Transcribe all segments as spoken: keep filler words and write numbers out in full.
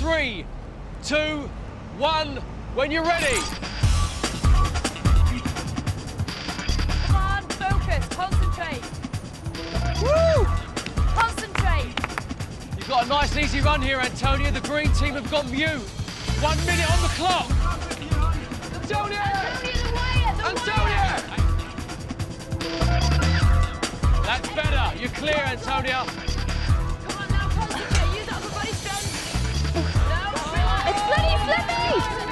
three, two, one, when you're ready. Come on, focus, concentrate. Woo! Concentrate. You've got a nice and easy run here, Antonia. The green team have got mute. One minute on the clock. Antonia! Antonia, the wire, the Antonia! That's better. You're clear, Antonia. Come on now, concentrate. Use that upper body strength. No, It's bloody slippy!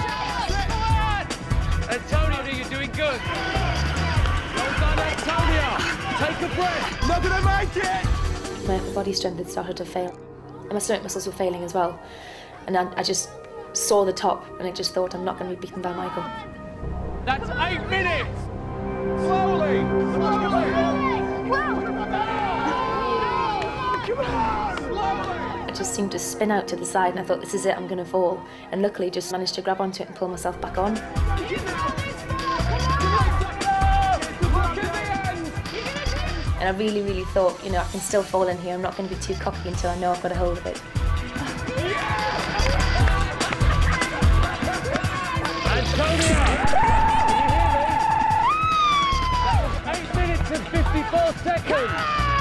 Antonia, you're doing good. Well done, Antonia. Take a breath. Not gonna make it. My upper body strength had started to fail. And my stomach muscles were failing as well. And I, I just saw the top and I just thought, I'm not going to be beaten by Michael. That's eight minutes. Slowly, slowly. I just seemed to spin out to the side and I thought, this is it, I'm going to fall. And luckily just managed to grab onto it and pull myself back on. And I really, really thought, you know, I can still fall in here. I'm not going to be too cocky until I know I've got a hold of it. Antonia! Can you hear me? That was eight minutes and fifty-four seconds.